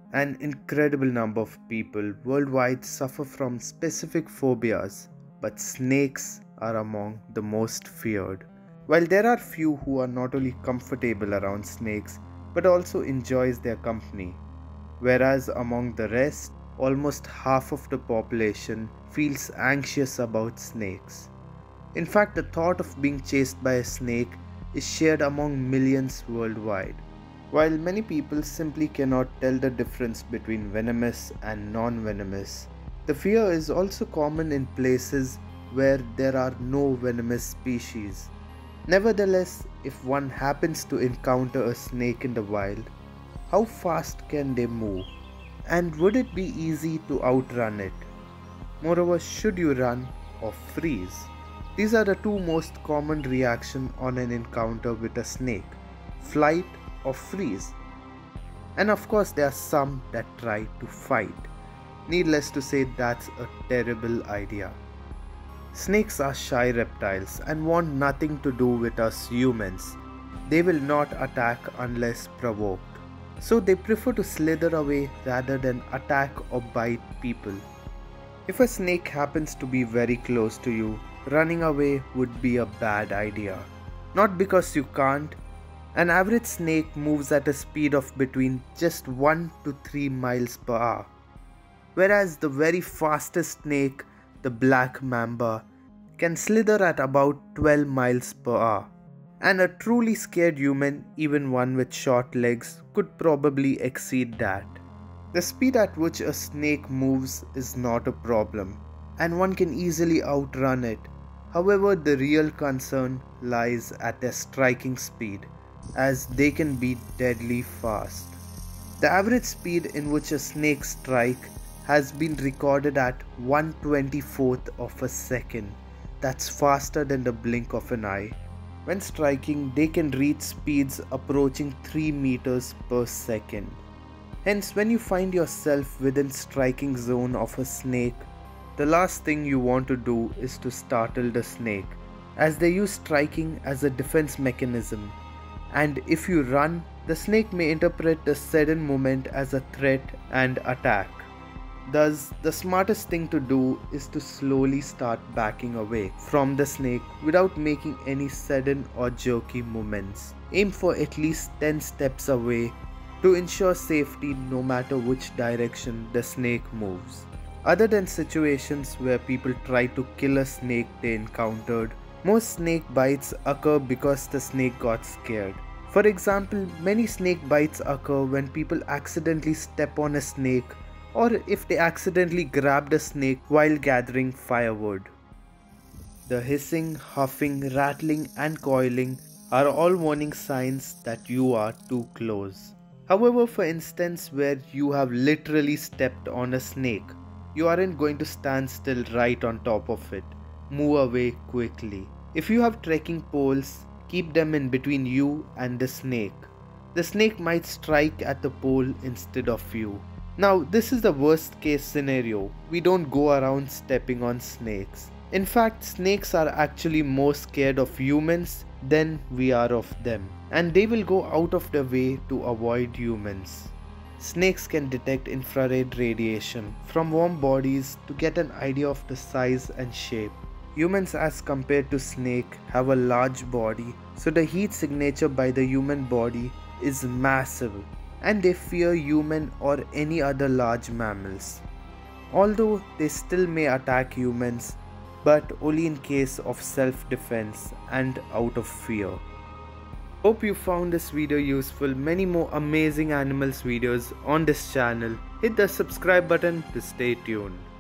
An incredible number of people worldwide suffer from specific phobias, but snakes are among the most feared. While there are few who are not only comfortable around snakes but also enjoys their company, whereas among the rest, almost half of the population feels anxious about snakes. In fact, the thought of being chased by a snake is shared among millions worldwide. While many people simply cannot tell the difference between venomous and non-venomous, the fear is also common in places where there are no venomous species. Nevertheless, if one happens to encounter a snake in the wild, how fast can they move? And would it be easy to outrun it? Moreover, should you run or freeze? These are the two most common reactions on an encounter with a snake: flight or freeze. And of course, there are some that try to fight. Needless to say, that's a terrible idea. Snakes are shy reptiles and want nothing to do with us humans. They will not attack unless provoked. So they prefer to slither away rather than attack or bite people. If a snake happens to be very close to you, running away would be a bad idea. Not because you can't. An average snake moves at a speed of between just 1 to 3 miles per hour. Whereas the very fastest snake, the black mamba, can slither at about 12 miles per hour. And a truly scared human, even one with short legs, could probably exceed that. The speed at which a snake moves is not a problem, and one can easily outrun it. However, the real concern lies at their striking speed, as they can be deadly fast. The average speed in which a snake strikes has been recorded at 1/24th of a second. That's faster than the blink of an eye. When striking, they can reach speeds approaching 3 meters per second. Hence, when you find yourself within striking zone of a snake, the last thing you want to do is to startle the snake, as they use striking as a defense mechanism. And if you run, the snake may interpret the sudden movement as a threat and attack. Thus, the smartest thing to do is to slowly start backing away from the snake without making any sudden or jerky movements. Aim for at least 10 steps away to ensure safety no matter which direction the snake moves. Other than situations where people try to kill a snake they encountered, most snake bites occur because the snake got scared. For example, many snake bites occur when people accidentally step on a snake, or if they accidentally grabbed a snake while gathering firewood. The hissing, huffing, rattling and coiling are all warning signs that you are too close. However, for instance, where you have literally stepped on a snake, you aren't going to stand still right on top of it. Move away quickly. If you have trekking poles, keep them in between you and the snake. The snake might strike at the pole instead of you. Now, this is the worst case scenario. We don't go around stepping on snakes. In fact, snakes are actually more scared of humans than we are of them, and they will go out of their way to avoid humans. Snakes can detect infrared radiation from warm bodies to get an idea of the size and shape. Humans, as compared to snake, have a large body, so the heat signature by the human body is massive, and they fear human or any other large mammals. Although they still may attack humans, but only in case of self-defense and out of fear. Hope you found this video useful. Many more amazing animals videos on this channel. Hit the subscribe button to stay tuned.